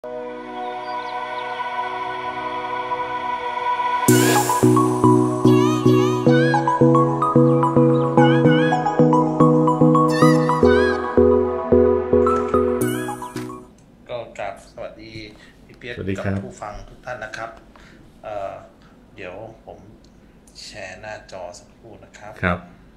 ก็กราบสวัสดีพี่เปียกกับผู้ฟังทุกท่านนะครับเดี๋ยวผมแชร์หน้าจอสักครู่นะครับครับ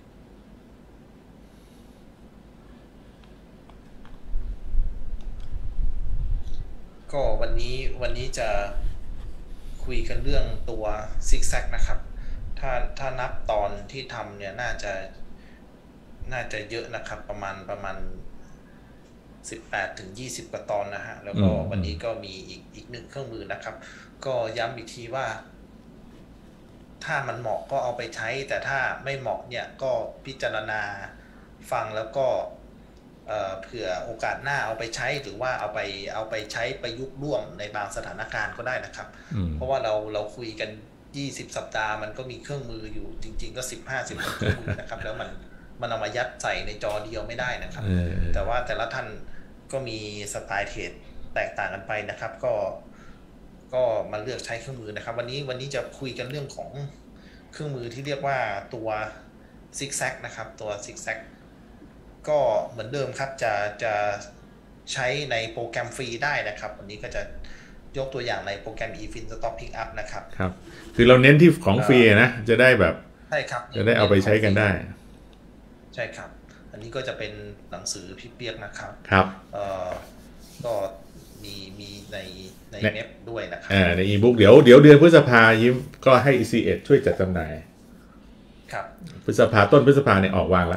ก็วันนี้จะคุยกันเรื่องตัวซิกแซกนะครับถ้านับตอนที่ทำเนี่ยน่าจะเยอะนะครับประมาณ18 ถึง 20 กว่าตอนนะฮะแล้วก็วันนี้ก็มีอีกหนึ่งเครื่องมือนะครับก็ย้ำอีกทีว่าถ้ามันเหมาะก็เอาไปใช้แต่ถ้าไม่เหมาะเนี่ยก็พิจารณาฟังแล้วก็เผื่อโอกาสหน้าเอาไปใช้หรือว่าเอาไปใช้ประยุกต์ร่วมในบางสถานการณ์ก็ได้นะครับเพราะว่าเราคุยกัน20 สัปดาห์มันก็มีเครื่องมืออยู่จริงๆก็15-16 เครื่องมือนะครับแล้วมันเอามายัดใส่ในจอเดียวไม่ได้นะครับแต่ว่าแต่ละท่านก็มีสไตล์เทรดแตกต่างกันไปนะครับก็มาเลือกใช้เครื่องมือนะครับวันนี้จะคุยกันเรื่องของเครื่องมือที่เรียกว่าตัวซิกแซกนะครับตัวซิกแซกก็เหมือนเดิมครับจะใช้ในโปรแกรมฟรีได้นะครับวันนี้ก็จะยกตัวอย่างในโปรแกรม eFin Stop Pickup นะครับครับคือเราเน้นที่ของฟรีนะจะได้แบบใช่ครับจะได้เอาไปใช้กันได้ใช่ครับอันนี้ก็จะเป็นหนังสือพี่เปียกนะครับครับก็มีในเว็บด้วยนะครับในอีบุ๊กเดี๋ยวเดือนพฤษภายิ้มก็ให้ ECS ช่วยจัดจำหน่ายครับต้นพฤษภาเนี่ยออกวางละ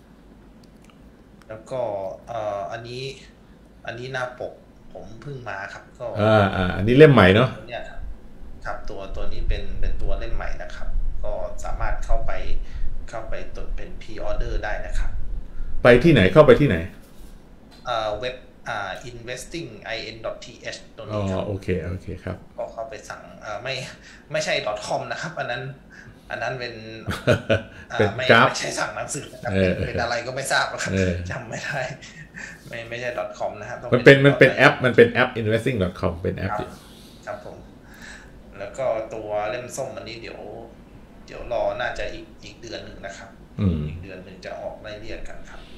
แล้วก็อันนี้หน้าปกผมเพิ่งมาครับก็อันนี้เล่มใหม่เนาะเนี่ยครับตัวนี้เป็นตัวเล่มใหม่นะครับก็สามารถเข้าไปตรวจเป็นพรีออเดอร์ได้นะครับไปที่ไหนเข้าไปที่ไหนเว็บinvesting.in.th ตัวนี้ครับโอเคครับก็เข้าไปสั่งไม่ใช่ .com นะครับอันนั้นเป็นไม่ใช่สั่งหนังสือนะครับเป็นอะไรก็ไม่ทราบครับจำไม่ได้ไม่ใช่ .com นะครับมันเป็นแอปinvesting.com เป็นแอปครับผมแล้วก็ตัวเล่มส้มอันนี้เดี๋ยวรอน่าจะอีกเดือนหนึ่งนะครับอีกเดือนหนึ่งจะออกไล่เรียกกันครับ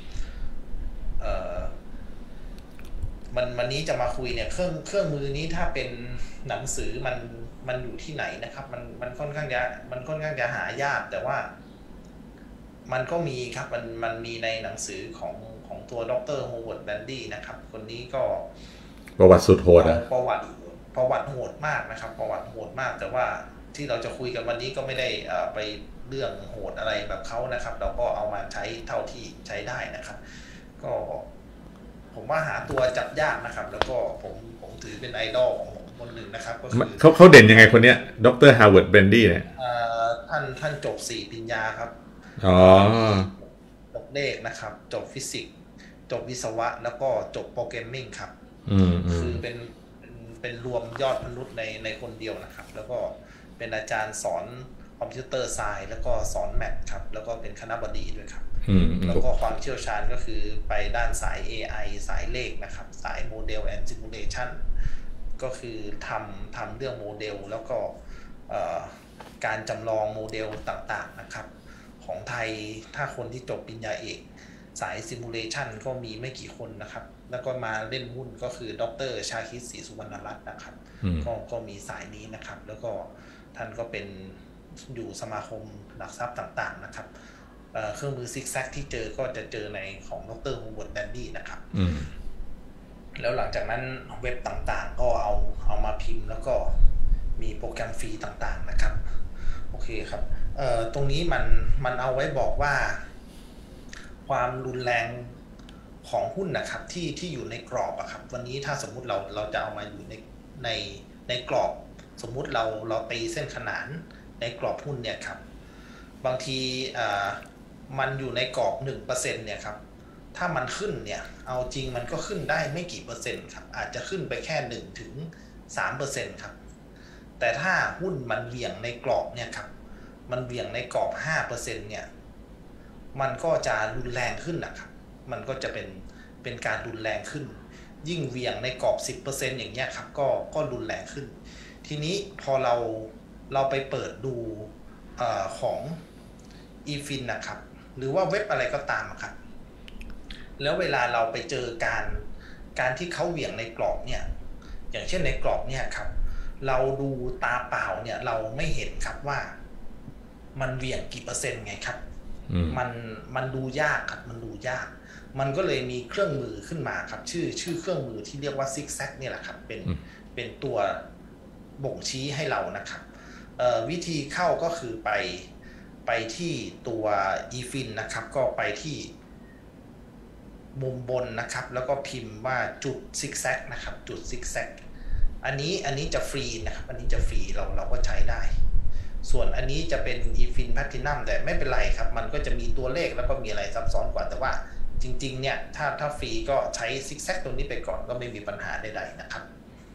วันนี้จะมาคุยเนี่ยเครื่องมือนี้ถ้าเป็นหนังสือมันอยู่ที่ไหนนะครับมันค่อนข้างจะหายากแต่ว่ามันก็มีครับมันมีในหนังสือของตัวดร. โฮเวิร์ด แบนดี้นะครับคนนี้ก็ประวัติสุดโหดประวัติโหดมากนะครับประวัติโหดมากแต่ว่าที่เราจะคุยกันวันนี้ก็ไม่ได้ไปเรื่องโหดอะไรแบบเขานะครับเราก็เอามาใช้เท่าที่ใช้ได้นะครับก็ผมว่าหาตัวจับยากนะครับแล้วก็ผมถือเป็นไอดอลของผมคนหนึ่งนะครับก็คือเขาเด่นยังไงคนเนี้ยดร. ฮาร์วาร์ด แบนดี้เนี่ยท่านจบ4 ปริญญาครับจบเลขนะครับจบฟิสิกส์จบวิศวะแล้วก็จบโปรแกรมมิ่งครับคือเป็นรวมยอดมนุษย์ในคนเดียวนะครับแล้วก็เป็นอาจารย์สอนคอมพิวเตอร์ไซน์แล้วก็สอนแมทครับแล้วก็เป็นคณบดีด้วยครับแล้วก็ความเชี่ยวชาญก็คือไปด้านสาย AI สายเลขนะครับสายโมเดล and simulation ก็คือทำเรื่องโมเดลแล้วก็การจำลองโมเดลต่างๆนะครับของไทยถ้าคนที่จบปริญญาเอกสาย simulation ก็มีไม่กี่คนนะครับแล้วก็มาเล่นหุ้นก็คือดร.ชาคิด ศรีสุวรรณรัตน์นะครับก็มีสายนี้นะครับแล้วก็ท่านก็เป็นอยู่สมาคมหลักทรัพย์ต่างๆนะครับเครื่องมือซิกแซกที่เจอก็จะเจอในของดร. โฮเวิร์ด แบนดี้นะครับแล้วหลังจากนั้นเว็บต่างๆก็เอามาพิมพ์แล้วก็มีโปรแกรมฟรีต่างๆนะครับโอเคครับตรงนี้มันเอาไว้บอกว่าความรุนแรงของหุ้นนะครับที่อยู่ในกรอบอะครับวันนี้ถ้าสมมุติเราจะเอามาอยู่ในกรอบสมมุติเราตีเส้นขนานในกรอบหุ้นเนี่ยครับบางทีมันอยู่ในกรอบ 1% เนี่ยครับถ้ามันขึ้นเนี่ยเอาจริงมันก็ขึ้นได้ไม่กี่เปอร์เซ็นต์ครับอาจจะขึ้นไปแค่ 1-3% ครับแต่ถ้าหุ้นมันเหวี่ยงในกรอบเนี่ยครับมันเหวี่ยงในกรอบ 5% เนี่ยมันก็จะรุนแรงขึ้นนะครับมันก็จะเป็นการรุนแรงขึ้นยิ่งเหวี่ยงในกรอบ 10% อย่างเงี้ยครับก็รุนแรงขึ้นทีนี้พอเราไปเปิดดูของ eFin นะครับหรือว่าเว็บอะไรก็ตามครับแล้วเวลาเราไปเจอการที่เขาเหวี่ยงในกรอบเนี่ยอย่างเช่นในกรอบเนี่ยครับเราดูตาเปล่าเนี่ยเราไม่เห็นครับว่ามันเหวี่ยงกี่เปอร์เซ็นต์ไงครับมันดูยากครับมันดูยากมันก็เลยมีเครื่องมือขึ้นมาครับชื่อเครื่องมือที่เรียกว่าซิกแซกเนี่ยแหละครับเป็นตัวบ่งชี้ให้เรานะครับวิธีเข้าก็คือไปที่ตัว eFin นะครับก็ไปที่มุมบนนะครับแล้วก็พิมพ์ว่าจุดซิกแซกนะครับจุดซิกแซกอันนี้จะฟรีนะครับอันนี้จะฟรีเราก็ใช้ได้ส่วนอันนี้จะเป็น eFin Platinum แต่ไม่เป็นไรครับมันก็จะมีตัวเลขแล้วก็มีอะไรซับซ้อนกว่าแต่ว่าจริงๆเนี่ยถ้าฟรีก็ใช้ซิกแซกตรงนี้ไปก่อนก็ไม่มีปัญหาใดๆนะครับ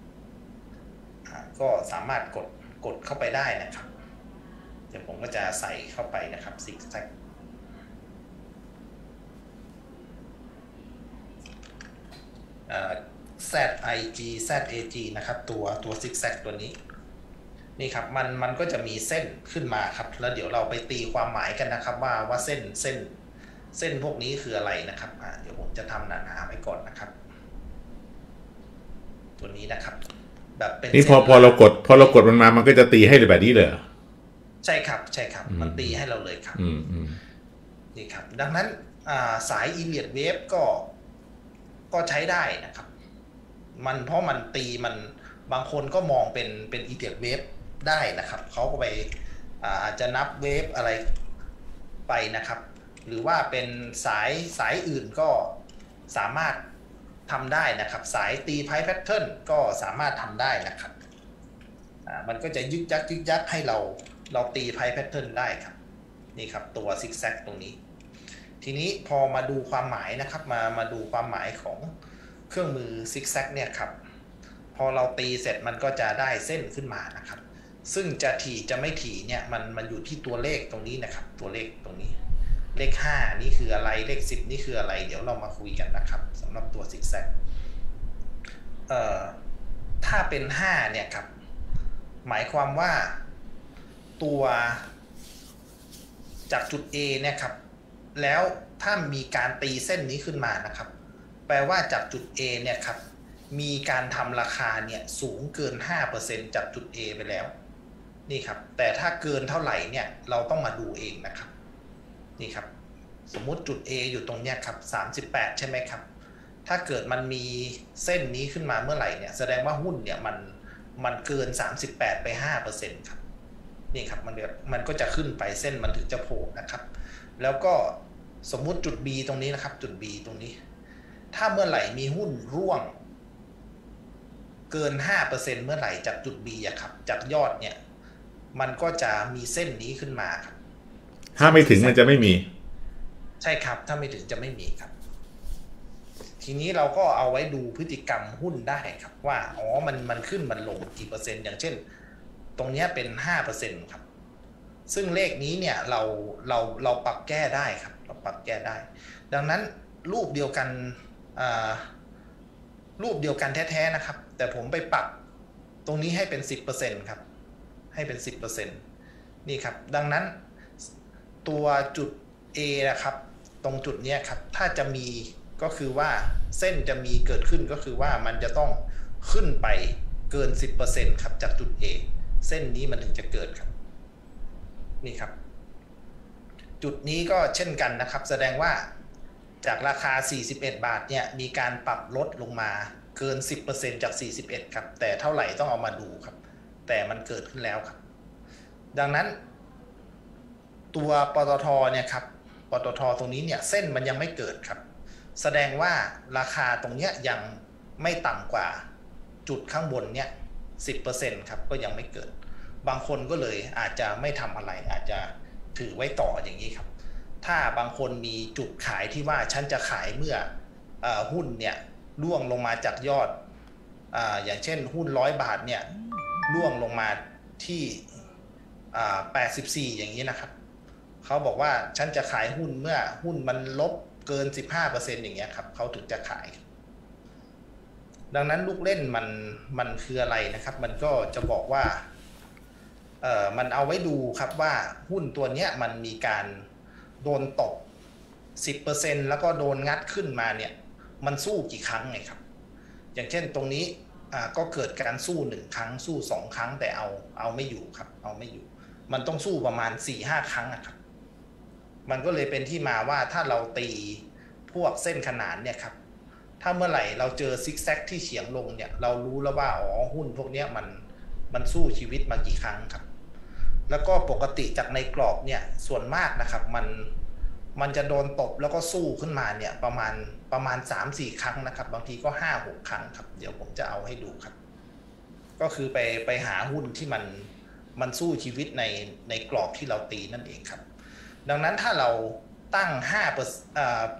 ก็สามารถกดเข้าไปได้นะครับเดี๋ยวผมก็จะใส่เข้าไปนะครับซิกแซกZIG ZAG นะครับตัวซิกแซกตัวนี้นี่ครับมันก็จะมีเส้นขึ้นมาครับแล้วเดี๋ยวเราไปตีความหมายกันนะครับว่าเส้นพวกนี้คืออะไรนะครับเดี๋ยวผมจะทำหนาๆไว้ก่อนนะครับตัวนี้นะครับแบบเป็นนี่พอเรากดมันก็จะตีให้เลยแบบนี้เลยใช่ครับมันตีให้เราเลยครับนี่ครับดังนั้นสาย Elliott Wave ก็ใช้ได้นะครับเพราะมันตีมันบางคนก็มองเป็น Elliott Wave ได้นะครับเขาก็ไปอาจจะนับเวฟอะไรไปนะครับหรือว่าเป็นสายอื่นก็สามารถทำได้นะครับสายตีไพ่แพทเทิร์นก็สามารถทำได้นะครับมันก็จะยึกยักให้เราตีไพ่แพทเทิร์นได้ครับนี่ครับตัวซิกแซกตรงนี้ทีนี้พอมาดูความหมายนะครับมาดูความหมายของเครื่องมือซิกแซกเนี่ยครับพอเราตีเสร็จมันก็จะได้เส้นขึ้นมานะครับซึ่งจะถี่จะไม่ถี่เนี่ยมันอยู่ที่ตัวเลขตรงนี้นะครับตัวเลขตรงนี้เลข5นี่คืออะไรเลข10นี่คืออะไรเดี๋ยวเรามาคุยกันนะครับสำหรับตัวซิกแซกถ้าเป็น5เนี่ยครับหมายความว่าตัวจากจุด A เนี่ยครับแล้วถ้ามีการตีเส้นนี้ขึ้นมานะครับแปลว่าจากจุด A เนี่ยครับมีการทำราคาเนี่ยสูงเกิน 5% จากจุด A ไปแล้วนี่ครับแต่ถ้าเกินเท่าไหร่เนี่ยเราต้องมาดูเองนะครับนี่ครับสมมุติจุด A อยู่ตรงเนี้ยครับ38ใช่ไหมครับถ้าเกิดมันมีเส้นนี้ขึ้นมาเมื่อไหร่เนี่ยแสดงว่าหุ้นเนี่ยมันเกิน38ไป 5% ครับนี่ครับมันก็จะขึ้นไปเส้นมันถึงจะโผล่นะครับแล้วก็สมมุติจุด B ตรงนี้นะครับจุด B ตรงนี้ถ้าเมื่อไหร่มีหุ้นร่วงเกิน 5% เมื่อไหร่จากจุด B อะครับจากยอดเนี่ยมันก็จะมีเส้นนี้ขึ้นมาครับถ้าไม่ถึงมันจะไม่มีใช่ครับถ้าไม่ถึงจะไม่มีครับทีนี้เราก็เอาไว้ดูพฤติกรรมหุ้นได้ครับว่ามันขึ้นมันลงกี่เปอร์เซ็นต์อย่างเช่นตรงนี้เป็น 5% ครับซึ่งเลขนี้เนี่ยเราปรับแก้ได้ครับเราปรับแก้ได้ดังนั้นรูปเดียวกันแท้ๆนะครับแต่ผมไปปรับตรงนี้ให้เป็น 10% ครับให้เป็น 10% นี่ครับดังนั้นตัวจุด A นะครับตรงจุดนี้ครับถ้าจะมีก็คือว่าเส้นจะมีเกิดขึ้นก็คือว่ามันจะต้องขึ้นไปเกิน 10% ครับจากจุด A เส้นนี้มันถึงจะเกิดครับนี่ครับจุดนี้ก็เช่นกันนะครับแสดงว่าจากราคา41 บาทเนี่ยมีการปรับลดลงมาเกิน 10% จาก41ครับแต่เท่าไหร่ต้องเอามาดูครับแต่มันเกิดขึ้นแล้วครับดังนั้นตัวปตทเนี่ยครับปตทตรงนี้เนี่ยเส้นมันยังไม่เกิดครับแสดงว่าราคาตรงเนี้ยยังไม่ต่ำกว่าจุดข้างบนเนี่ย 10% ครับก็ยังไม่เกิดบางคนก็เลยอาจจะไม่ทำอะไรอาจจะถือไว้ต่ออย่างนี้ครับถ้าบางคนมีจุดขายที่ว่าฉันจะขายเมื่อหุ้นเนี่ยร่วงลงมาจากยอดอย่างเช่นหุ้น100 บาทเนี่ยร่วงลงมาที่84อย่างนี้นะครับเขาบอกว่าฉันจะขายหุ้นเมื่อหุ้นมันลบเกิน 15% อย่างเงี้ยครับเขาถึงจะขายดังนั้นลูกเล่นมันคืออะไรนะครับ มันก็จะบอกว่ามันเอาไว้ดูครับว่าหุ้นตัวเนี้ยมันมีการโดนตก 10% แล้วก็โดนงัดขึ้นมาเนี่ยมันสู้กี่ครั้งไงครับอย่างเช่นตรงนี้ก็เกิดการสู้1ครั้งสู้2ครั้งแต่เอาไม่อยู่ครับเอาไม่อยู่มันต้องสู้ประมาณ 4-5 ครั้งนะครับมันก็เลยเป็นที่มาว่าถ้าเราตีพวกเส้นขนานเนี่ยครับถ้าเมื่อไหร่เราเจอซิกแซกที่เฉียงลงเนี่ยเรารู้แล้วว่าอ๋อหุ้นพวกนี้มันสู้ชีวิตมากี่ครั้งครับแล้วก็ปกติจากในกรอบเนี่ยส่วนมากนะครับมันจะโดนตบแล้วก็สู้ขึ้นมาเนี่ยประมาณ 3-4 ครั้งนะครับบางทีก็ 5-6 ครั้งครับเดี๋ยวผมจะเอาให้ดูครับก็คือไปหาหุ้นที่มันสู้ชีวิตในกรอบที่เราตีนั่นเองครับดังนั้นถ้าเราตั้ง5%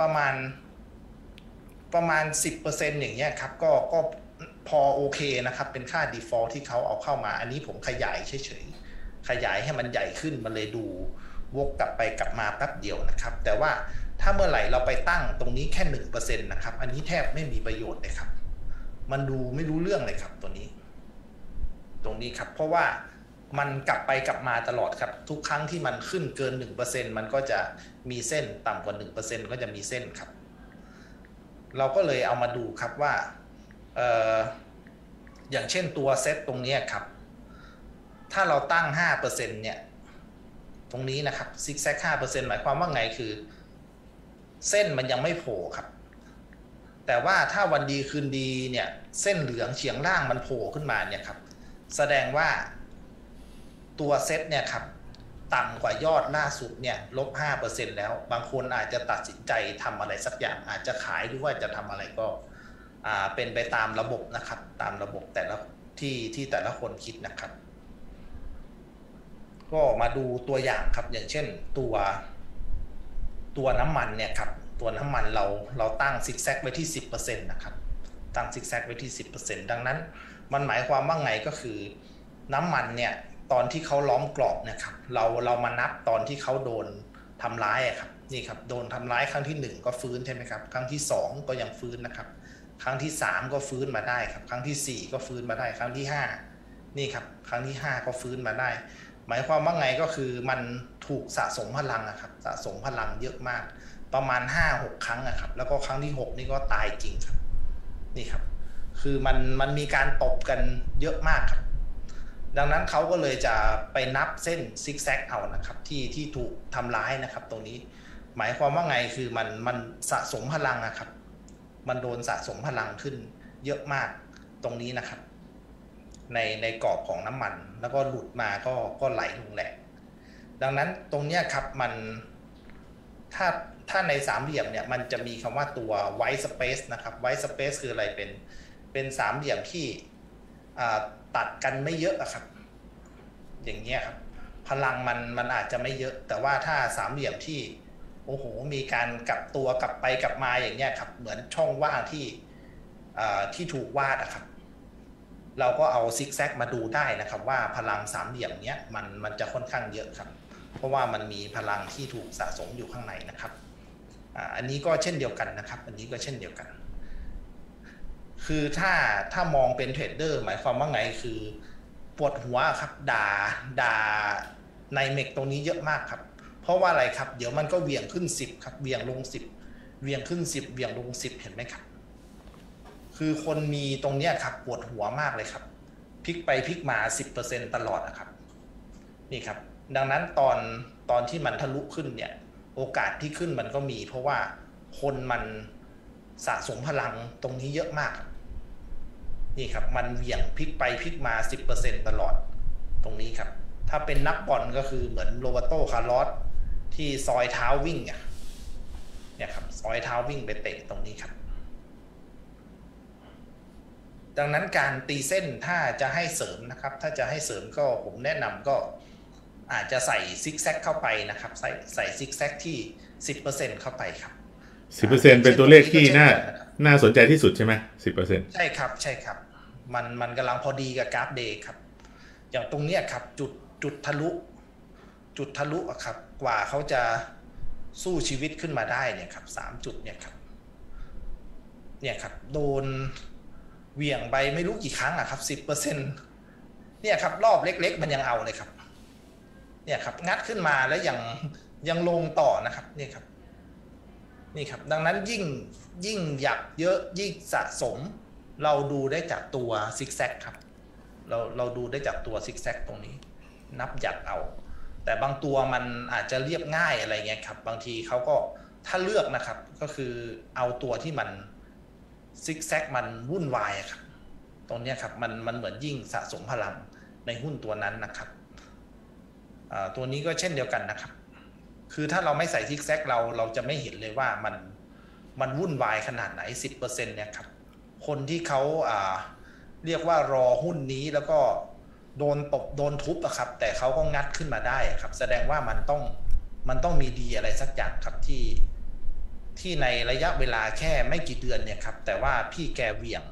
ประมาณ 10% อย่างเงี้ยครับก็พอโอเคนะครับเป็นค่า default ที่เขาเอาเข้ามาอันนี้ผมขยายเฉยๆขยายให้มันใหญ่ขึ้นมันเลยดูวกกลับไปกลับมาแป๊บเดียวนะครับแต่ว่าถ้าเมื่อไหร่เราไปตั้งตรงนี้แค่ 1% นะครับอันนี้แทบไม่มีประโยชน์เลยครับมันดูไม่รู้เรื่องเลยครับตัวนี้ตรงนี้ครับเพราะว่ามันกลับไปกลับมาตลอดครับทุกครั้งที่มันขึ้นเกิน 1% มันก็จะมีเส้นต่ำกว่า 1% ก็จะมีเส้นครับเราก็เลยเอามาดูครับว่าอย่างเช่นตัวเซตตรงนี้ครับถ้าเราตั้ง 5% เนี่ยตรงนี้นะครับซิกแซก 5% หมายความว่าไงคือเส้นมันยังไม่โผล่ครับแต่ว่าถ้าวันดีคืนดีเนี่ยเส้นเหลืองเฉียงล่างมันโผล่ขึ้นมาเนี่ยครับแสดงว่าตัวเซตเนี่ยครับต่ำกว่ายอดล่าสุดเนี่ยลบ 5% แล้วบางคนอาจจะตัดสินใจทำอะไรสักอย่างอาจจะขายหรือว่าจะทำอะไรก็เป็นไปตามระบบนะครับตามระบบแต่ละที่แต่ละคนคิดนะครับก็มาดูตัวอย่างครับอย่างเช่นตัวน้ำมันเนี่ยครับตัวน้ำมันเราตั้งซิกแซกไว้ที่ 10% นะครับตั้งซิกแซกไว้ที่ 10% ดังนั้นมันหมายความว่าไงก็คือน้ำมันเนี่ยตอนที่เขาล้อมกรอบนะครับเรามานับตอนที่เขาโดนทำร้ายครับนี่ครับโดนทำร้ายครั้งที่1ก็ฟื้นใช่ไหมครับครั้งที่2ก็ยังฟื้นนะครับครั้งที่3ก็ฟื้นมาได้ครับครั้งที่4ก็ฟื้นมาได้ครั้งที่5นี่ครับครั้งที่5ก็ฟื้นมาได้หมายความว่าไงก็คือมันถูกสะสมพลังครับสะสมพลังเยอะมากประมาณ 5-6 ครั้งนะครับแล้วก็ครั้งที่6นี่ก็ตายจริงครับนี่ครับคือมันมีการตบกันเยอะมากครับดังนั้นเขาก็เลยจะไปนับเส้นซิกแซกเอานะครับที่ถูกทำร้ายนะครับตรงนี้หมายความว่าไงคือมันสะสมพลังนะครับมันโดนสะสมพลังขึ้นเยอะมากตรงนี้นะครับในกรอบของน้ำมันแล้วก็หลุดมาก็ไหลลงแหลกดังนั้นตรงนี้ครับมันถ้าในสามเหลี่ยมเนี่ยมันจะมีคำว่าตัว white space นะครับ white space คืออะไรเป็นสามเหลี่ยมที่ตัดกันไม่เยอะครับอย่างเงี้ยครับพลังมันอาจจะไม่เยอะแต่ว่าถ้าสามเหลี่ยมที่โอ้โหมีการกลับตัวกลับไปกลับมาอย่างเงี้ยครับเหมือนช่องว่างที่ถูกวาดครับเราก็เอาซิกแซกมาดูได้นะครับว่าพลังสามเหลี่ยมเนี้ยมันจะค่อนข้างเยอะครับเพราะว่ามันมีพลังที่ถูกสะสมอยู่ข้างในนะครับอันนี้ก็เช่นเดียวกันนะครับอันนี้ก็เช่นเดียวกันคือถ้ามองเป็นเทรดเดอร์หมายความว่าไงคือปวดหัวครับด่าในเมกตรงนี้เยอะมากครับเพราะว่าอะไรครับเดี๋ยวมันก็เวียงขึ้น10ครับเวียงลง10เวียงขึ้น10เวียงลง10เห็นไหมครับคือคนมีตรงเนี้ยครับปวดหัวมากเลยครับพลิกไปพลิกมา 10% ตลอดนะครับนี่ครับดังนั้นตอนที่มันทะลุขึ้นเนี่ยโอกาสที่ขึ้นมันก็มีเพราะว่าคนมันสะสมพลังตรงนี้เยอะมากนี่ครับมันเหวี่ยงพลิกไปพลิกมา 10% ตลอดตรงนี้ครับถ้าเป็นนักบอลก็คือเหมือนโรเบโตคาร์ลอสที่ซอยเท้าวิ่งเนี่ยครับซอยเท้าวิ่งไปเตะตรงนี้ครับดังนั้นการตีเส้นถ้าจะให้เสริมนะครับถ้าจะให้เสริมก็ผมแนะนำก็อาจจะใส่ซิกแซกเข้าไปนะครับใส่ซิกแซกที่ 10% เข้าไปครับ 10% เป็นตัวเลขที่น่าสนใจที่สุดใช่ไหม 10% ใช่ครับใช่ครับมันกำลังพอดีกับกราฟเดย์ครับอย่างตรงเนี้ยครับจุดทะลุครับกว่าเขาจะสู้ชีวิตขึ้นมาได้เนี่ยครับ3จุดเนี่ยครับโดนเหวี่ยงไปไม่รู้กี่ครั้งอะครับ10%เนี่ยครับรอบเล็กๆมันยังเอาเลยครับเนี่ยครับงัดขึ้นมาแล้วยังลงต่อนะครับนี่ครับนี่ครับดังนั้นยิ่งหยักเยอะยิ่งสะสมเราดูได้จากตัวซิกแซกครับเราดูได้จากตัวซิกแซกตรงนี้นับหยักเอาแต่บางตัวมันอาจจะเรียบง่ายอะไรเงี้ยครับบางทีเขาก็ถ้าเลือกนะครับก็คือเอาตัวที่มันซิกแซกมันวุ่นวายครับตรงนี้ครับมันเหมือนยิ่งสะสมพลังในหุ้นตัวนั้นนะครับตัวนี้ก็เช่นเดียวกันนะครับคือถ้าเราไม่ใส่ซิกแซกเราจะไม่เห็นเลยว่ามันวุ่นวายขนาดไหน 10% เนี่ยครับคนที่เขาเรียกว่ารอหุ้นนี้แล้วก็โดนตบโดนทุบอะครับแต่เขาก็งัดขึ้นมาได้ครับแสดงว่ามันต้องมีดีอะไรสักอย่างครับที่ในระยะเวลาแค่ไม่กี่เดือนเนี่ยครับแต่ว่าพี่แกเหวี่ยง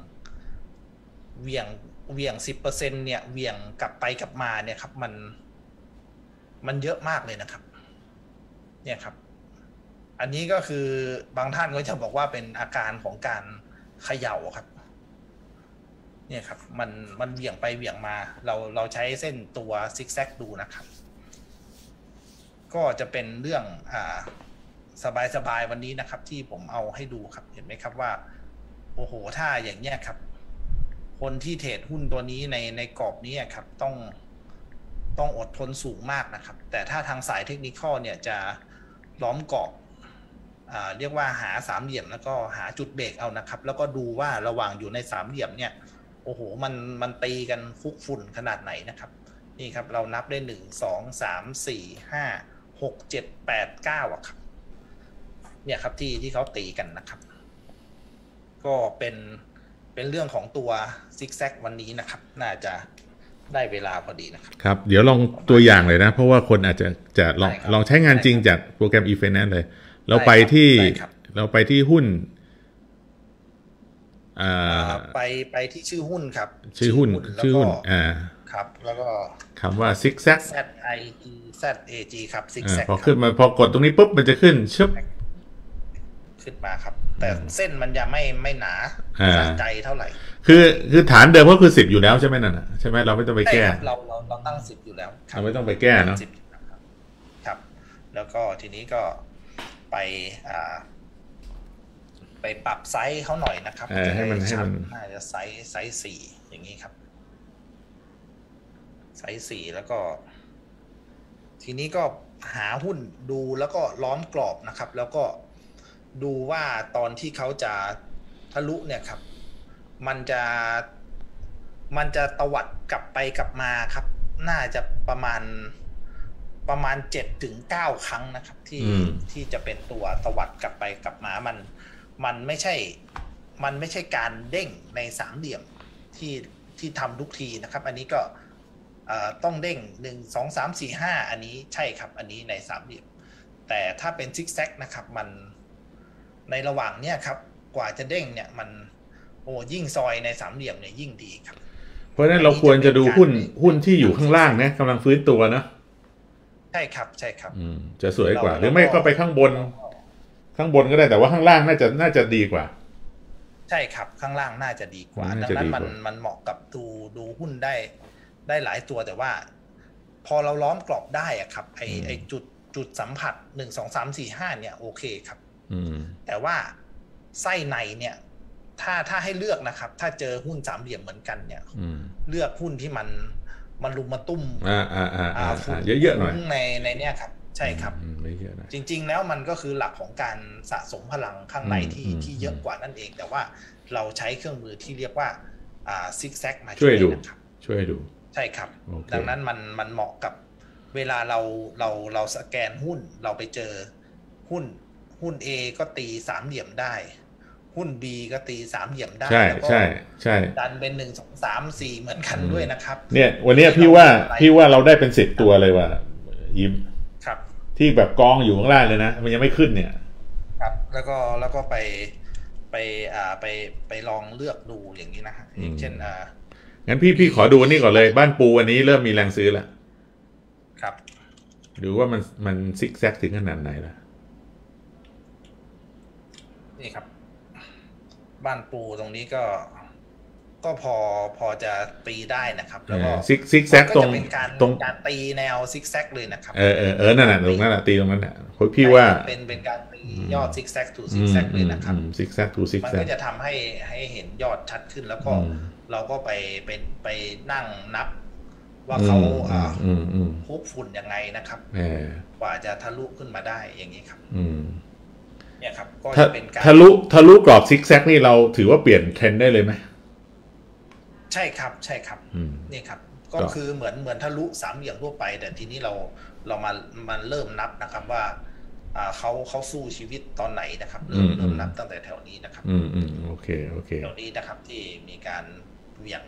10%เนี่ยเหวี่ยงกลับไปกลับมาเนี่ยครับมันเยอะมากเลยนะครับเนี่ยครับอันนี้ก็คือบางท่านก็จะบอกว่าเป็นอาการของการเขย่าครับเนี่ยครับมันเหวี่ยงไปเหวี่ยงมาเราใช้เส้นตัวซิกแซกดูนะครับก็จะเป็นเรื่องสบายวันนี้นะครับที่ผมเอาให้ดูครับเห็นไหมครับว่าโอ้โหถ้าอย่างเนี้ยครับคนที่เทรดหุ้นตัวนี้ในกรอบนี้ครับต้องอดทนสูงมากนะครับแต่ถ้าทางสายเทคนิคเนี่ยจะล้อมกรอบเรียกว่าหาสามเหลี่ยมแล้วก็หาจุดเบรกเอานะครับแล้วก็ดูว่าระหว่างอยู่ในสามเหลี่ยมเนี่ยโอ้โหมันตีกันฟุกฝุ่นขนาดไหนนะครับนี่ครับเรานับได้1 2 3 4 5 6 7 8 9อะครับเนี่ยครับที่เขาตีกันนะครับก็เป็นเรื่องของตัวซิกแซกวันนี้นะครับน่าจะได้เวลาพอดีนะครับครับเดี๋ยวลองตัวอย่างเลยนะเพราะว่าคนอาจจะลองใช้งานจริงจากโปรแกรม e-finance เลยเราไปที่หุ้นไปที่ชื่อหุ้นครับชื่อหุ้นครับแล้วก็คำว่า zigzag ZIGZAG ครับ zigzag พอขึ้นมาพอกดตรงนี้ปุ๊บมันจะขึ้นชึบขึ้นมาครับแต่เส้นมันยังไม่หนาสะใจเท่าไหร่คือฐานเดิมก็คือ10อยู่แล้วใช่ไหมนั่นใช่ไหมเราไม่ต้องไปแก้เราตั้ง10อยู่แล้วเราไม่ต้องไปแก้เนาะครับแล้วก็ทีนี้ก็ไปปรับไซส์เขาหน่อยนะครับให้มันน่าจะไซส์4อย่างนี้ครับไซส์4แล้วก็ทีนี้ก็หาหุ้นดูแล้วก็ล้อมกรอบนะครับแล้วก็ดูว่าตอนที่เขาจะทะลุเนี่ยครับมันจะตวัดกลับไปกลับมาครับน่าจะประมาณ7-9 ครั้งนะครับที่จะเป็นตัวตวัดกลับไปกลับมามันไม่ใช่การเด้งในสามเหลี่ยมที่ทำทุกทีนะครับอันนี้ก็ต้องเด้ง1 2 3 4 5อันนี้ใช่ครับอันนี้ในสามเหลี่ยมแต่ถ้าเป็นซิกแซกนะครับมันในระหว่างเนี้ยครับกว่าจะเด้งเนี่ยมันยิ่งซอยในสามเหลี่ยมเนี่ยยิ่งดีครับเพราะฉะนั้นเราควรจะดูหุ้นที่อยู่ข้างล่างนะกำลังฟื้นตัวนะใช่ครับจะสวยกว่าหรือไม่ก็ไปข้างบนก็ได้แต่ว่าข้างล่างน่าจะดีกว่าใช่ครับข้างล่างน่าจะดีกว่าดังนั้นมันเหมาะกับดูหุ้นได้หลายตัวแต่ว่าพอเราล้อมกรอบได้อะครับไอจุดสัมผัส1 2 3 4 5เนี่ยโอเคครับแต่ว่าไส้ในเนี่ยถ้าให้เลือกนะครับถ้าเจอหุ้นสามเหลี่ยมเหมือนกันเนี่ยเลือกหุ้นที่มันลุมมาตุ้มเยอะๆหน่อยในเนี่ยครับใช่ครับจริงๆแล้วมันก็คือหลักของการสะสมพลังข้างในที่เยอะกว่านั่นเองแต่ว่าเราใช้เครื่องมือที่เรียกว่าซิกแซกมาช่วยดูใช่ครับดังนั้นมันเหมาะกับเวลาเราสแกนหุ้นเราไปเจอหุ้น A ก็ตีสามเหลี่ยมได้หุ้น B ก็ตีสามเหลี่ยมได้แล้วก็ดันเป็น1 2 3 4เหมือนกันด้วยนะครับเนี่ยวันนี้พี่ว่าเราได้เป็น10ตัวเลยว่ะยิ้มครับที่แบบกองอยู่ข้างล่างเลยนะมันยังไม่ขึ้นเนี่ยครับแล้วก็ไปลองเลือกดูอย่างนี้นะฮะอย่างเช่นงั้นพี่ขอดูนี่ก่อนเลยบ้านปูวันนี้เริ่มมีแรงซื้อแล้วครับดูว่ามันซิกแซกถึงขนาดไหนล่ะนี่ครับบ้านปูตรงนี้ก็ก็พอจะตีได้นะครับแล้วก็ซิกแซกตรงการตีแนวซิกแซกเลยนะครับนั่นแหละตรงนั้นแหละตีตรงนั้นแหละพี่ว่าเป็นการตียอดซิกแซกทูซิกแซกเลยนะครับซิกแซกทูซิกแซกมันก็จะทำให้เห็นยอดชัดขึ้นแล้วก็เราก็ไปนั่งนับว่าเขาฮุบฝุ่นยังไงนะครับกว่าจะทะลุขึ้นมาได้อย่างนี้ครับเนี่ยครับก็จะเป็นการทะลุกรอบซิกแซกนี่เราถือว่าเปลี่ยนเทรนด์ได้เลยไหมใช่ครับนี่ครับก็คือเหมือนทะลุสามเหลี่ยมทั่วไปแต่ทีนี้เรามาเริ่มนับนะครับว่าเขาสู้ชีวิตตอนไหนนะครับเริ่มนับตั้งแต่แถวนี้นะครับโอเคแถวนี้นะครับที่มีการเหวี่ยง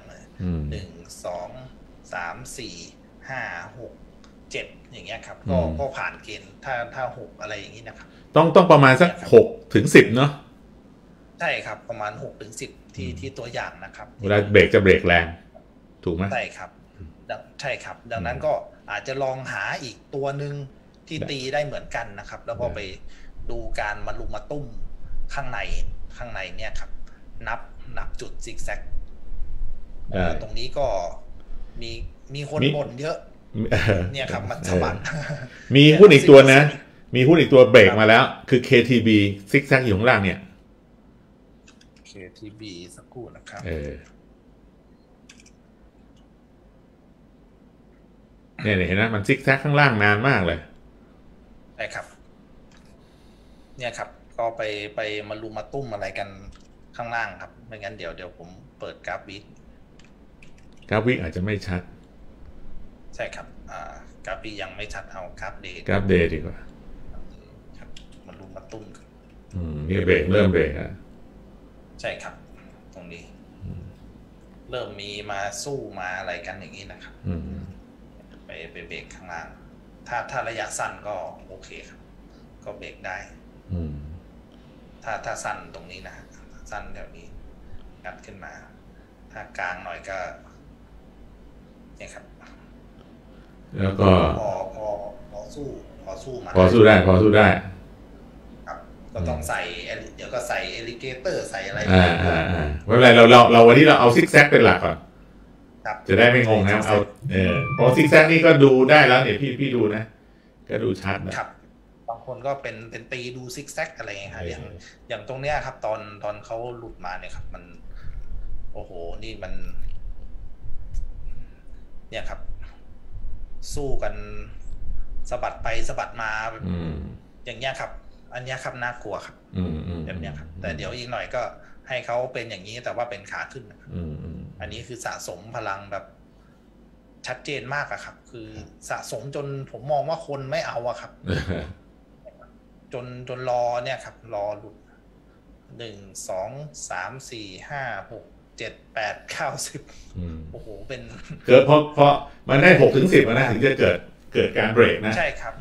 1 2 3 4 5 6 7อย่างเงี้ยครับก็ผ่านเกณฑ์ถ้า6อะไรอย่างนี้นะครับต้องประมาณสัก6 ถึง 10เนาะใช่ครับประมาณ6 ถึง 10ที่ตัวอย่างนะครับเวลาเบรกจะเบรกแรงถูกไหมใช่ครับดังนั้นก็อาจจะลองหาอีกตัวหนึ่งที่ตีได้เหมือนกันนะครับแล้วก็ไปดูการมาลุมมาตุ้มข้างในเนี่ยครับนับจุดซิกแซกตรงนี้ก็มีคนบ่นเยอะเนี่ยครับมันสะบัดมีหุ้นอีกตัวนะมีหุ้นอีกตัวเบรกมาแล้วคือ KTB ซิกแซกอยู่ข้างล่างเนี่ย KTB สักครู่นะครับเนี่ยเห็นไหมมันซิกแซกข้างล่างนานมากเลยใช่ครับเนี่ยครับก็ไปมาลุมมาตุ้มอะไรกันข้างล่างครับไม่งั้นเดี๋ยวผมเปิดกราฟวิกอาจจะไม่ชัดใช่ครับกราฟวิยังไม่ชัดเอากราฟเดย์ดีกว่าครับมาลุมมาตุ้มนี่เบรกเริ่มเบรกใช่ครับตรงนี้เริ่มมีมาสู้มาอะไรกันอย่างนี้นะครับไปเบรกข้างล่างถ้าระยะสั้นก็โอเคครับก็เบรกได้ถ้าสั้นตรงนี้นะสั้นแถวนี้งัดขึ้นมาถ้ากลางหน่อยก็เนี่ยครับแล้วก็พอสู้มาพอสู้ได้ครับก็ต้องใส่เดี๋ยวก็ใส่เอลิเกเตอร์ใส่อะไรไม่เป็นไรเราวันนี้เราเอาซิกแซกเป็นหลักก่อนจะได้ไม่งงนะเอาพอซิกแซกนี่ก็ดูได้แล้วเนี่ยพี่ดูนะก็ดูชัดนะครับบางคนก็เป็นตีดูซิกแซกอะไรเงี้ยครับอย่างตรงเนี้ยครับตอนเขาหลุดมาเนี่ยครับมันโอ้โหนี่มันเนี่ยครับสู้กันสะบัดไปสะบัดมาอย่างเงี้ยครับอันเนี้ยครับน่ากลัวครับแบบเนี้ยครับแต่เดี๋ยวอีกหน่อยก็ให้เขาเป็นอย่างนี้แต่ว่าเป็นขาขึ้นอันนี้คือสะสมพลังแบบชัดเจนมากอะครับคือสะสมจนผมมองว่าคนไม่เอาอะครับจนรอเนี่ยครับรอหลุด1 2 3 4 5 6 7 8 9 10โอ้โหเป็นเกิดเพราะมันได้6 ถึง 10นะถึงจะเกิดการเบรกนะใช่ครับ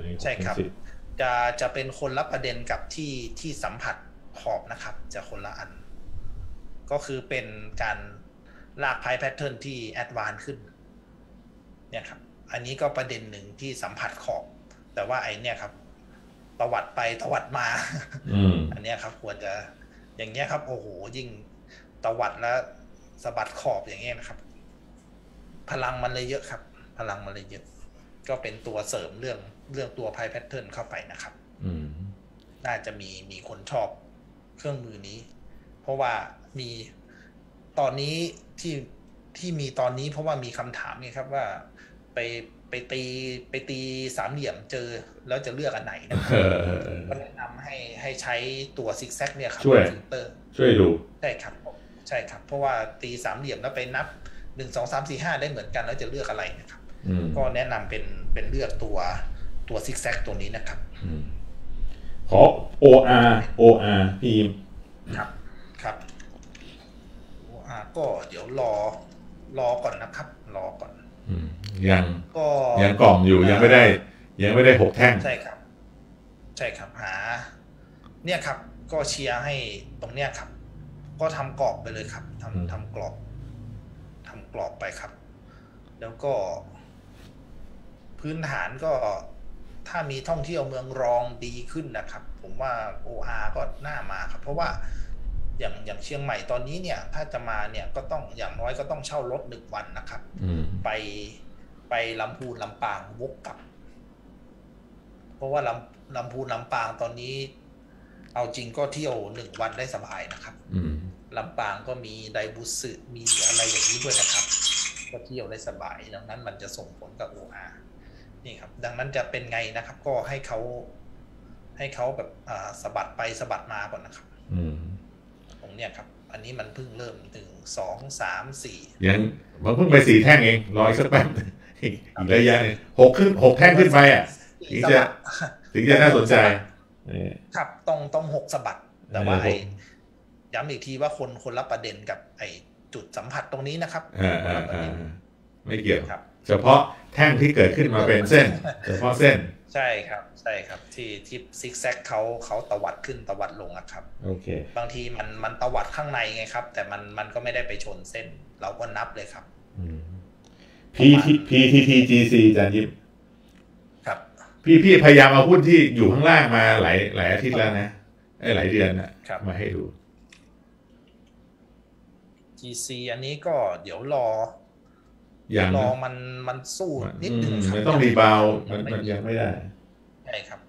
จะเป็นคนละประเด็นกับที่สัมผัสขอบนะครับจะคนละอันก็คือเป็นการลากไพ่แพทเทิร์นที่แอดวานซ์ขึ้นเนี่ยครับอันนี้ก็ประเด็นหนึ่งที่สัมผัสขอบแต่ว่าไอเนี่ยครับตวัดไปตวัดมาอันนี้ครับควรจะอย่างเงี้ยครับโอ้โหยิ่งตวัดแล้วสะบัดขอบอย่างเงี้ยนะครับพลังมันเลยเยอะครับพลังมันเลยเยอะก็เป็นตัวเสริมเรื่องตัวไพ่แพทเทิร์นเข้าไปนะครับน่าจะมีคนชอบเครื่องมือนี้เพราะว่ามีตอนนี้ที่มีตอนนี้เพราะว่ามีคำถามนี่ครับว่าไปตีสามเหลี่ยมเจอแล้วจะเลือกอันไหนนะครับก็แนะนำให้ใช้ตัวซิกแซกเนี่ยครับช่วยดูใช่ครับเพราะว่าตีสามเหลี่ยมแล้วไปนับ1 2 3 4 5ได้เหมือนกันแล้วจะเลือกอะไรนะครับก็แนะนำเป็นเลือกตัวซิกแซกตัวนี้นะครับขอ OR พี่ครับก็เดี๋ยวรอก่อนนะครับรอก่อนยังกล่อมอยู่ยังไม่ได้6 แท่งใช่ครับหาเนี่ยครับก็เชียร์ให้ตรงเนี้ยครับก็ทำกรอบไปเลยครับทำกรอบไปครับแล้วก็พื้นฐานก็ถ้ามีท่องเที่ยวเมืองรองดีขึ้นนะครับผมว่า OR ก็น่ามาครับเพราะว่าอย่างเชียงใหม่ตอนนี้เนี่ยถ้าจะมาเนี่ยก็ต้องอย่างน้อยก็ต้องเช่ารถ1 วันนะครับไปลำพูนลำปางวกกลับเพราะว่าลำพูนลำปางตอนนี้เอาจริงก็เที่ยว1 วันได้สบายนะครับลำปางก็มีไดบุสึมีอะไรอย่างนี้ด้วยนะครับก็เที่ยวได้สบายดังนั้นมันจะส่งผลกับ OR นี่ครับดังนั้นจะเป็นไงนะครับก็ให้เขาแบบสะบัดไปสะบัดมาก่อนนะครับตรงเนี้ยครับอันนี้มันเพิ่งเริ่ม1 2 3 4 ยังมันเพิ่งไป4 แท่งเองรออีกสักแป๊บอีกระยะนึง6 แท่งขึ้นไปอ่ะถึงจะน่าสนใจครับต้อง6 สะบัดแต่ว่าย้ำอีกทีว่าคนละประเด็นกับไอ้จุดสัมผัสตรงนี้นะครับไม่เกี่ยวเฉพาะแท่งที่เกิดขึ้นมาเป็นเส้นเฉพาะเส้นใช่ครับที่ซิกแซกเขาตวัดขึ้นตวัดลงครับโอเคบางทีมันตวัดข้างในไงครับแต่มันก็ไม่ได้ไปชนเส้นเราก็นับเลยครับ PTTGC จานยิ้มครับพี่พยายามเอาหุ้นที่อยู่ข้างล่างมาหลายอาทิตย์แล้วนะหลายเดือนนะมาให้ดู GC อันนี้ก็เดี๋ยวรอมันสู้นิดนึงครับมันต้องรีบาวมันยังไม่ได้ใช่ครับ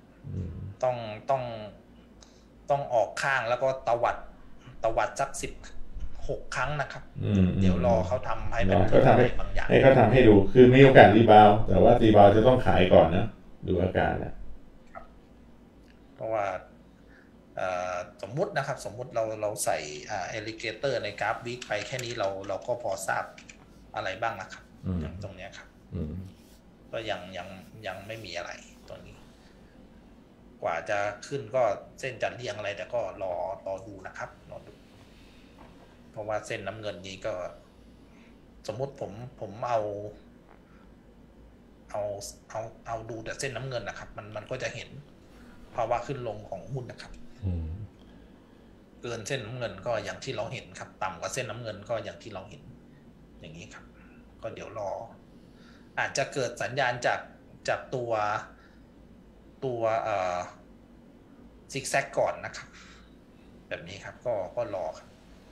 ต้องออกข้างแล้วก็ตวัดสัก16 ครั้งนะครับเดี๋ยวรอเขาทำให้เป็นอะไรบางอย่างให้เขาทำให้ดูคือมีโอกาสรีบาวแต่ว่ารีบาวจะต้องขายก่อนนะดูอาการนะเพราะว่าสมมุตินะครับเราใส่เอลิเกเตอร์ในกราฟวิกไปแค่นี้เราก็พอทราบอะไรบ้างนะครับอย่างตรงนี้ครับก็ยังไม่มีอะไรตัวนี้กว่าจะขึ้นก็เส้นจัดเรียงอะไรแต่ก็รอดูนะครับรอดูเพราะว่าเส้นน้ำเงินนี้ก็สมมุติผมเอาดูแต่เส้นน้ำเงินนะครับมันก็จะเห็นภาวะขึ้นลงของหุ้นนะครับเกินเส้นน้ำเงินก็อย่างที่เราเห็นครับต่ำกว่าเส้นน้ำเงินก็อย่างที่เราเห็นอย่างนี้ครับก็เดี๋ยวรออาจจะเกิดสัญญาณจากตัวซิกแซกก่อนนะครับแบบนี้ครับก็รอครับ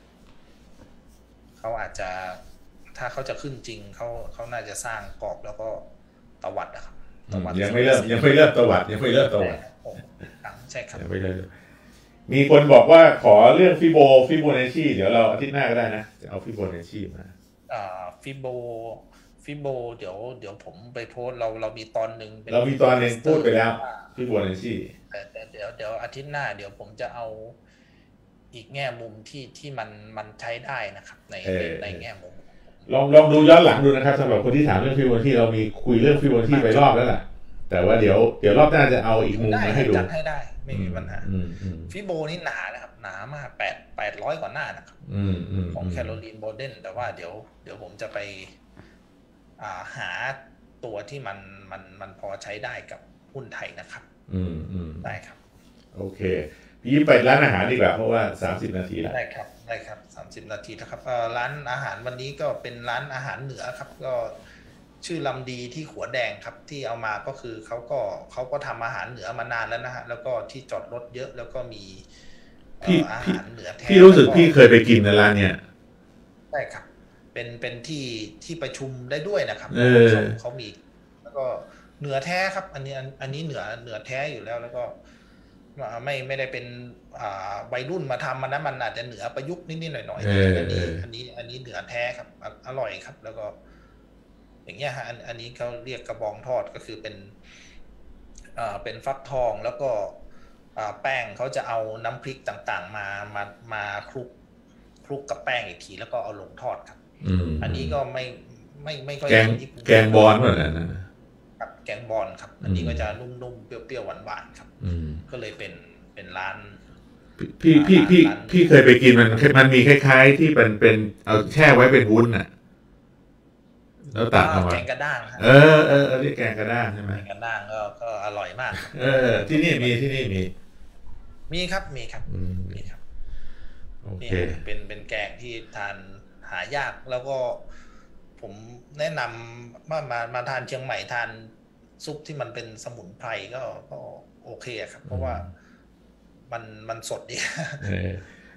เขาอาจจะถ้าเขาจะขึ้นจริงเขาน่าจะสร้างกรอบแล้วก็ตวัดนะครับยังไม่เริ่มตวัดใช่ครับยังไม่เริ่มมีคนบอกว่าขอเรื่องฟิโบนัชชีเดี๋ยวเราอาทิตย์หน้าก็ได้นะจะเอาฟิโบนัชชีมาฟิโบเดี๋ยวผมไปโพสเรามีตอนหนึ่งพูดไปแล้วฟิโบนัชชีแต่เดี๋ยวอาทิตย์หน้าเดี๋ยวผมจะเอาอีกแง่มุมที่มันใช้ได้นะครับในแง่มุมลองดูย้อนหลังดูนะครับสำหรับคนที่ถามเรื่องฟิโบนัชชีเรามีคุยเรื่องฟิโบนัชชีไปรอบแล้วแหละแต่ว่าเดี๋ยวรอบหน้าจะเอาอีกมุมมาให้ดูจัดให้ได้ไม่มีปัญหาฟิโบนี่หนานะครับหนามาก800 กว่าหน้านะครับของแคโรลีนโบเดนแต่ว่าเดี๋ยวผมจะไปหาตัวที่มันพอใช้ได้กับหุ้นไทยนะครับได้ครับโอเคพี่ไปร้านอาหารดีกว่าเพราะว่า30 นาทีแล้วได้ครับ30 นาทีนะครับร้านอาหารวันนี้ก็เป็นร้านอาหารเหนือครับก็ชื่อลำดีที่ขัวแดงครับที่เอามาก็คือเขาก็ทำอาหารเหนือมานานแล้วนะฮะแล้วก็ที่จอดรถเยอะแล้วก็มีอาหารเหนือแท้พี่รู้สึกพี่เคยไปกินในร้านเนี่ยใช่ครับเป็นที่ประชุมได้ด้วยนะครับเขามีแล้วก็เหนือแท้ครับอันนี้เหนือแท้อยู่แล้วก็ไม่ได้เป็นวัยรุ่นมาทำมันนะมันอาจจะเหนือประยุกต์นิดๆหน่อยๆอันนี้เหนือแท้ครับอร่อยครับแล้วก็อย่างเงี้ยฮะอันนี้เขาเรียกกระบองทอดก็คือเป็นฟักทองแล้วก็แป้งเขาจะเอาน้ำพริกต่างๆมาคลุกกับแป้งอีกทีแล้วก็เอาลงทอดครับอันนี้ก็ไม่ค่อยแกงบอลเหมือนกันนะครับแกงบอลครับอันนี้ก็จะนุ่มๆเปรี้ยวๆหวานๆครับก็เลยเป็นร้านพี่เคยไปกินมันมีคล้ายๆที่เป็นเอาแช่ไว้เป็นวุ้นอ่ะแล้วตัดออกมาแกงกระด้างเรียกแกงกระด้างใช่ไหมแกงกระด้างก็อร่อยมากที่นี่มีครับโอเคเป็นแกงที่ทานหายากแล้วก็ผมแนะนำว่ามาทานเชียงใหม่ทานซุปที่มันเป็นสมุนไพรก็โอเคครับเพราะว่ามันสดดี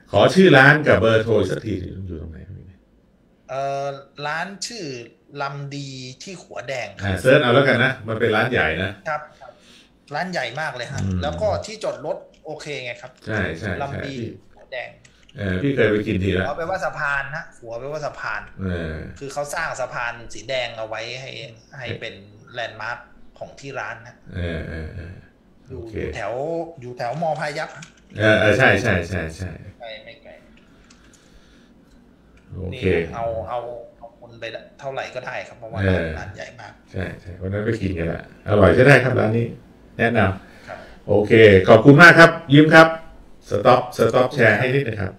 ขอชื่อร้านกับเบอร์โทรสักทีอยู่ตรงไหนร้านชื่อลำดีที่ขัวแดงครับเซิร์ชเอาแล้วกันนะมันเป็นร้านใหญ่นะครับร้านใหญ่มากเลยฮะแล้วก็ที่จอดรถโอเคไงครับใช่ลำดีขัวแดงพี่เคยไปกินทีแล้วหัวไปว่าสะพานนะหัวไปว่าสะพานคือเขาสร้างสะพานสีแดงเอาไว้ให้เป็นแลนด์มาร์คของที่ร้านนะอยู่แถวมอพายัพใช่ไม่ไกลโอเคเอาคนไปเท่าไหร่ก็ได้ครับเพราะว่าร้านใหญ่มากใช่วันนั้นไปกินกันละอร่อยใช่ได้ครับร้านนี้แนะนำโอเคขอบคุณมากครับยิ้มครับสต็อปแชร์ให้นิดนะครับ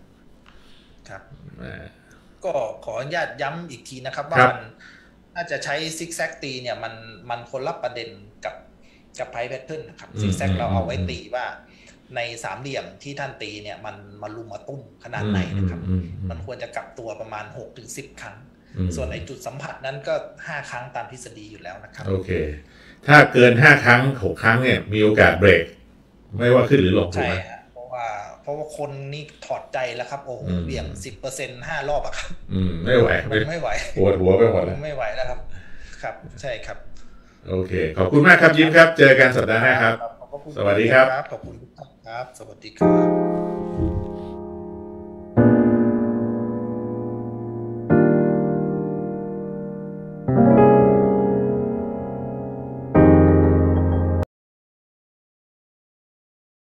ก็ขออนุญาตย้ำอีกทีนะครับว่ามันน่าจะใช้ซิกแซกตีเนี่ยมันคนละประเด็นกับไพ่แพทเทิร์นนะครับซิกแซกเราเอาไว้ตีว่าในสามเหลี่ยมที่ท่านตีเนี่ยมันมาลุมมาตุ้มขนาดไหนนะครับมันควรจะกลับตัวประมาณ 6-10 ครั้งส่วนไอ้จุดสัมผัสนั้นก็5 ครั้งตามทฤษฎีอยู่แล้วนะครับโอเคถ้าเกิน5 ครั้ง6 ครั้งเนี่ยมีโอกาสเบรกไม่ว่าขึ้นหรือลงใช่เพราะว่าคนนี่ถอดใจแล้วครับโอ้โหเบี่ยง 10% 5 รอบอะครับไม่ไหวปวดหัวไปหมดแล้วไม่ไหวแล้วครับใช่ครับโอเคขอบคุณมากครับยิ้มครับเจอกันสัปดาห์หน้าครับสวัสดีครับขอบคุณครับสวัสดีครับ